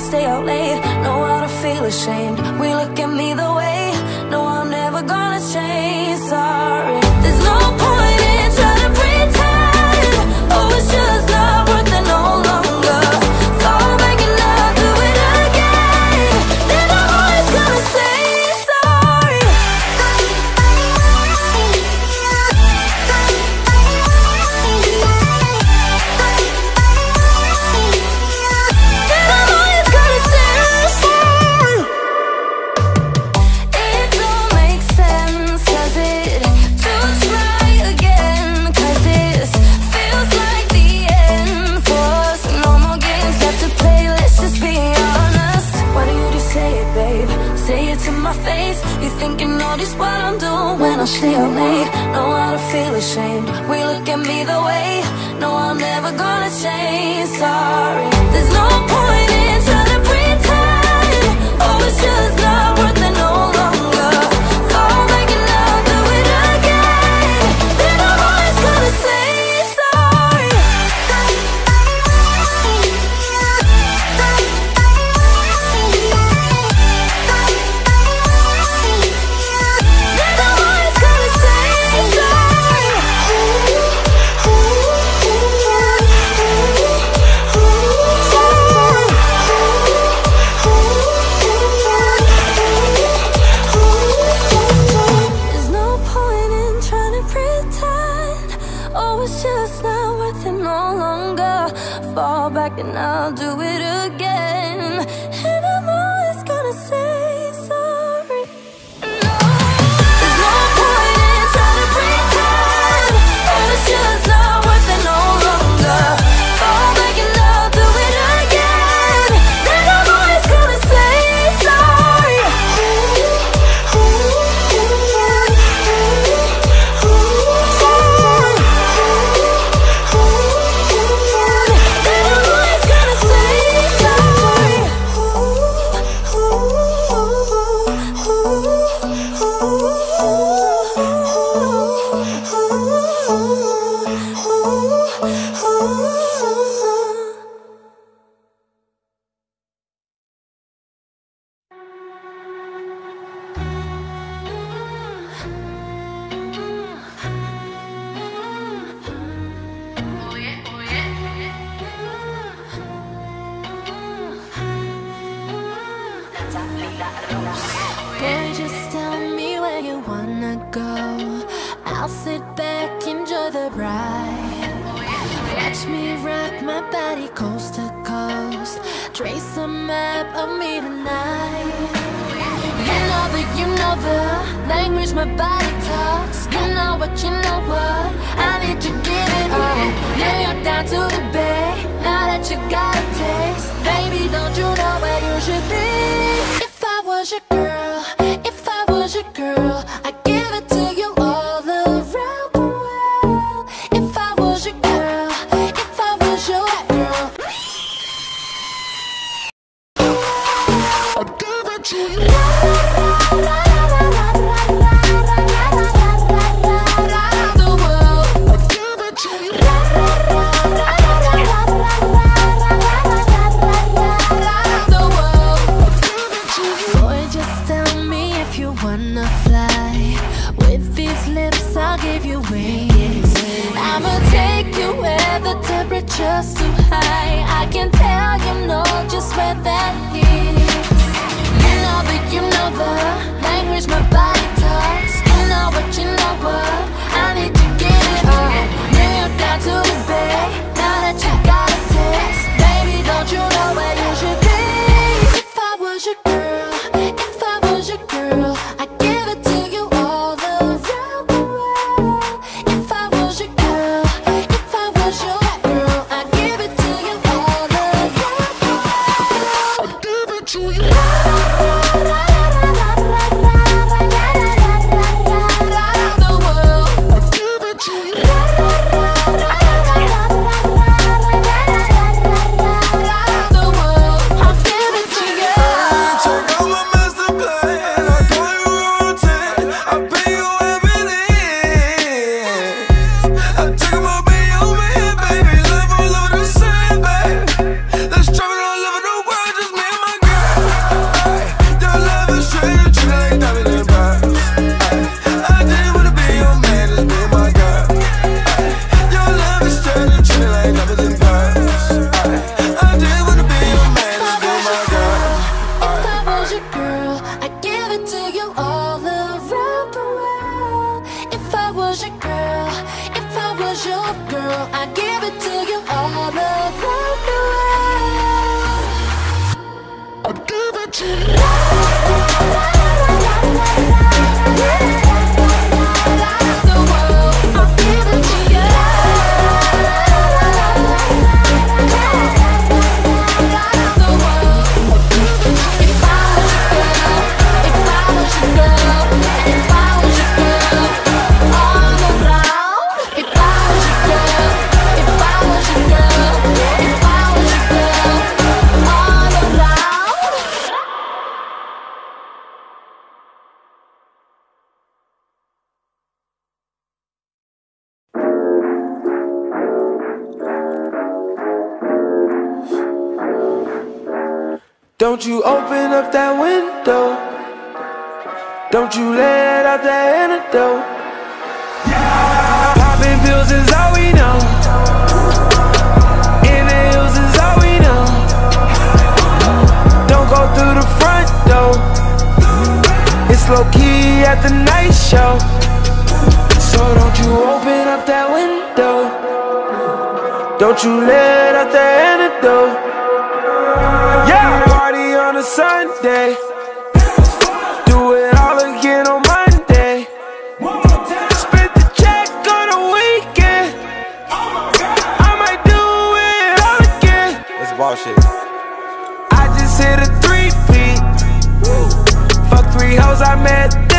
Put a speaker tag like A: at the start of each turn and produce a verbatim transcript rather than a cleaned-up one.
A: stay out late. Know how to feel ashamed. We look at me the way. No, I'm never gonna change. Sorry, there's no point in trying to pretend. Oh, it's just not worth it no longer. Fall back and I'll do it again. Then I'm always gonna say sorry. Then I'm always gonna say sorry. It don't make sense, does it, to try again? Cause this feels like the end for us. No more games left to play, let's just be honest. Why don't you just say it, babe? Say it to my face. You think you notice what I'm doing when I stay out late. Know how to feel ashamed. We look at me the way. No, I'm never gonna change. Sorry, there's no point in trying to pretend. Oh, it's just not worth it no longer. Fall back and I'll do it again. Then I'm always gonna say sorry. Then I'm always gonna say sorry. There's no point in trying to pretend. Oh, it's just not worth it no longer. Fall back and I'll do it again. And I'm always gonna say sorry. No, there's no point in trying to pretend. Oh, it's just not worth it no longer. Fall back and I'll do it again. Then I'm always gonna say sorry. Then I'm always gonna say sorry.
B: Boy, just tell me where you wanna go. I'll sit back, enjoy the ride. Watch me rock my body coast to coast. Trace a map of me tonight. You know that you know the language my body talks. You know what, you know what, I need to give it all. New York down to the Bay. Now that you got a taste, baby, don't you know where you should be? If I was your girl, if I was your girl, I'd give it to you all around the world. If I was your girl, if I was your girl, I'd give it to you. Around the world, I'd give it to you. Around the world, boy, just tell me if you wanna fly. With these lips, I'll give you wings. I'ma take you where the temperature's too high. I can tell you know just where that is. You know that you know the language my body talks. You know what, you know what, I need to get it all. New York down to the Bay. Now that you got a taste, baby, don't you know where you should be? If I was your girl, if I was your girl, I'd give it to you all around the world. If I was your girl, if I was your girl, I'd give it to you all around the world. I'd give it to you. Around the world.
C: Don't you open up that window. Don't you let out that antidote. Popping pills is all we know. In the hills is all we know. Don't go through the front door. It's low key at the night show. So don't you open up that window. Don't you let out that antidote. Yeah, party on a Sunday. Do it all again on Monday. Split the check on a weekend. I might do it all again.
D: That's bullshit.
C: I just hit a three-peat. Fuck three hoes I met.